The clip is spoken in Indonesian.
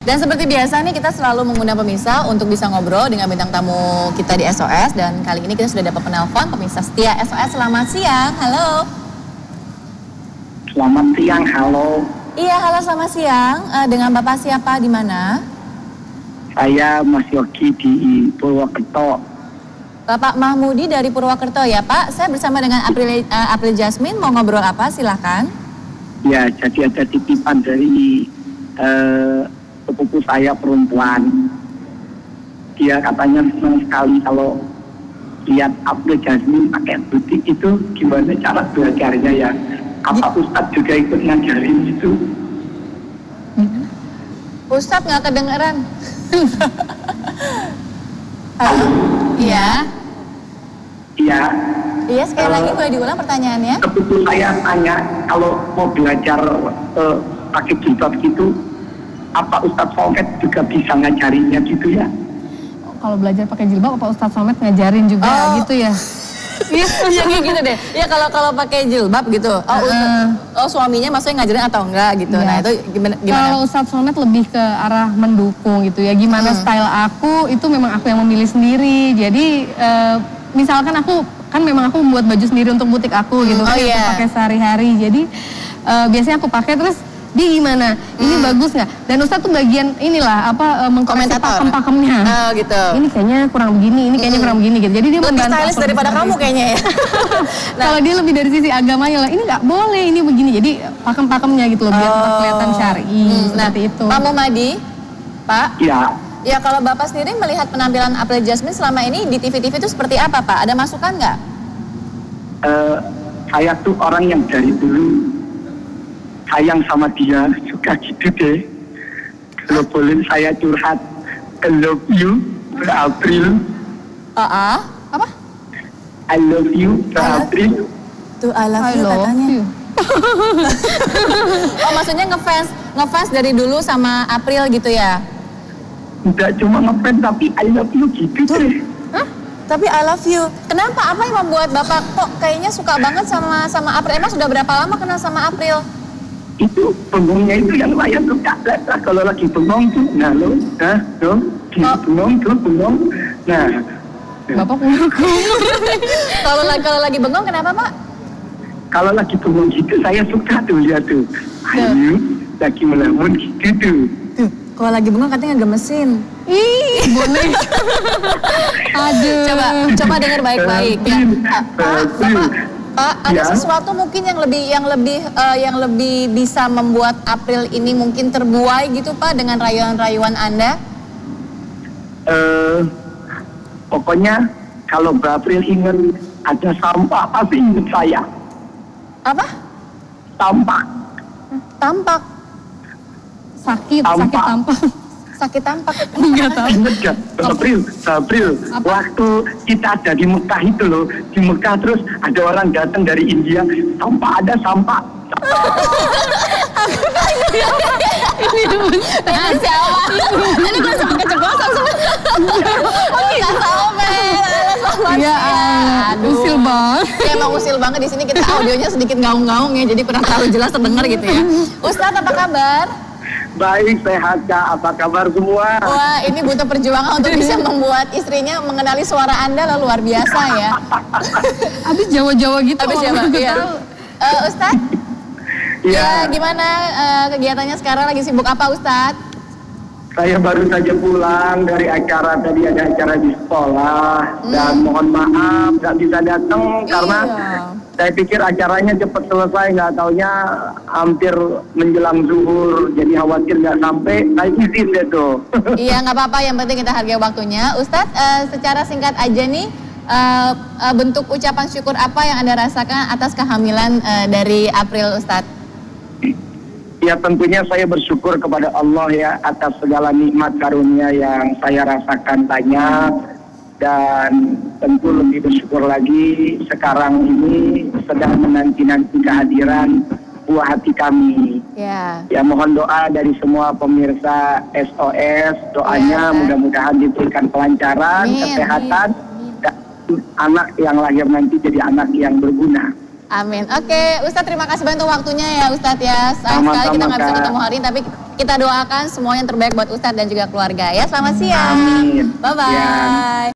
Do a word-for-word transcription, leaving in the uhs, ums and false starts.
Dan seperti biasa nih kita selalu mengundang pemirsa untuk bisa ngobrol dengan bintang tamu kita di S O S. Dan kali ini kita sudah dapat penelpon pemirsa setia S O S. Selamat siang, halo. Selamat siang, halo. Iya, halo selamat siang. Uh, dengan Bapak siapa, di mana? Saya Mas Yogi di Purwokerto. Bapak Mahmudi dari Purwokerto ya Pak. Saya bersama dengan April, uh, April Jasmine, mau ngobrol apa? Silahkan. Ya, jadi ada titipan dari uh, sepupu saya perempuan. Dia katanya senang sekali kalau lihat April Jasmine pakai butik itu. Gimana cara belajarnya ya? Apa Ustadz juga ikut ngajarin itu? Ustadz nggak kedengeran. Halo? Iya. Iya. Iya, sekali uh, lagi boleh diulang pertanyaannya? Sepupu saya tanya, kalau mau belajar uh, pakai jilbab gitu, apa Ustadz Somet juga bisa ngajarinnya gitu ya? Kalau belajar pakai jilbab, apa Ustadz Somet ngajarin juga oh. gitu ya? Iya, kayak gitu deh. Iya, kalau kalau pakai jilbab gitu. Oh, uh, oh suaminya maksudnya ngajarin atau enggak gitu. Iya. Nah, itu gimana gimana? Kalau Ustadz Somet lebih ke arah mendukung gitu ya. Gimana hmm. style aku, itu memang aku yang memilih sendiri. Jadi uh, misalkan aku kan memang aku membuat baju sendiri untuk butik aku gitu kan, oh, yeah. Untuk pakai sehari-hari. Jadi uh, biasanya aku pakai terus dia gimana? Ini hmm. bagus nggak? Dan Ustadz tuh bagian inilah apa uh, mengkoreksi pakem-pakemnya. Oh gitu. Ini kayaknya kurang begini, ini kayaknya hmm. kurang begini gitu. Jadi dia lebih stylish daripada kamu kayaknya ya. Nah, kalau dia lebih dari sisi agamanya lah, ini nggak boleh, ini begini. Jadi pakem-pakemnya gitu loh, biar tetap oh. kelihatan syar'i hmm. seperti nah, itu. Pak Muhammadi, Pak. Ya. Ya, kalau Bapak sendiri melihat penampilan April Jasmine selama ini di T V T V itu seperti apa, Pak? Ada masukan nggak? Uh, saya tuh orang yang dari dulu sayang sama dia, suka gitu deh. Kalau boleh saya curhat, I love you, April. Uh -uh. Apa? I love you, April. Tuh, I love you I katanya. You. Oh, maksudnya ngefans, ngefans dari dulu sama April gitu ya? Tidak cuma ngefans, tapi I love you gitu deh. Hah? Tapi I love you. Kenapa? Apa yang membuat Bapak kok kayaknya suka banget sama sama April? Emang sudah berapa lama kenal sama April? Itu bengongnya itu yang saya suka. Lah, kalau lagi bengong tuh, nah lo, nah lo, oh. bengong tuh, bengong. Nah. Bapak kumur Kalau lagi kalau lagi bengong kenapa, Pak? Kalau lagi bengong gitu saya suka tuh lihat tuh. Ayo, lagi melamun gitu tuh. Tuh, kalau lagi bengong katanya gemesin. Ih, boneka. Aduh. Coba, coba dengar baik-baik ya. Pak, Pak, Pak, ada ya. sesuatu mungkin yang lebih yang lebih uh, yang lebih bisa membuat April ini mungkin terbuai gitu, Pak, dengan rayuan-rayuan Anda? Eh, uh, pokoknya kalau Mbak April ingat ada sampah, pasti ingat saya. Apa? Tampak. Tampak. Sakit, tampak. sakit tampak. Sakit tampak. Enggak tahu. Ingat gak? April, April. Waktu kita ada di Mekah itu loh, di Mekah terus ada orang datang dari India, sampah ada sampah. Ini siapa? Ini gue sampai keceplosan sebenarnya. Oh, nggak tahu, Mel. Iya, usil banget. Ya, emang usil banget di sini, kita audionya sedikit gaung-gaung ya, jadi kurang terlalu jelas terdengar gitu ya. Ustadz, apa kabar? Baik, sehat Kak. Apa kabar semua? Wah, ini butuh perjuangan untuk bisa membuat istrinya mengenali suara Anda lah, luar biasa ya. Habis Jawa-Jawa gitu. Habis Jawa, iya. Uh, Ustadz? Ya. Ya, gimana uh, kegiatannya sekarang, lagi sibuk apa Ustadz? Saya baru saja pulang dari acara, tadi ada acara di sekolah. Hmm. Dan mohon maaf gak bisa datang iya. karena saya pikir acaranya cepat selesai, nggak taunya hampir menjelang zuhur, jadi khawatir nggak sampai. Saya izin deh tuh. Iya, nggak apa-apa, yang penting kita hargai waktunya. Ustadz, uh, secara singkat aja nih, uh, uh, bentuk ucapan syukur apa yang Anda rasakan atas kehamilan uh, dari April, Ustadz? Ya, tentunya saya bersyukur kepada Allah ya atas segala nikmat karunia yang saya rasakan banyak. Dan tentu lebih bersyukur lagi sekarang ini sedang menanti-nanti kehadiran buah hati kami. Ya. Ya, mohon doa dari semua pemirsa S O S, doanya ya, mudah-mudahan diberikan kelancaran, amin, kesehatan, amin. Dan anak yang lahir nanti jadi anak yang berguna. Amin. Oke, Ustadz, terima kasih banyak waktunya ya Ustadz ya. Sayang sekali kita nggak bisa ketemu hari ini, tapi kita doakan semuanya yang terbaik buat Ustadz dan juga keluarga ya. Selamat siang. Amin. Bye-bye. Ya.